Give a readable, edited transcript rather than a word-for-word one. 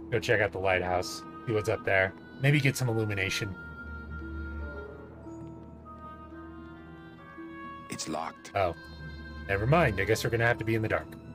Go check out the lighthouse. See what's up there. Maybe get some illumination. It's locked. Oh. Never mind. I guess we're gonna have to be in the dark.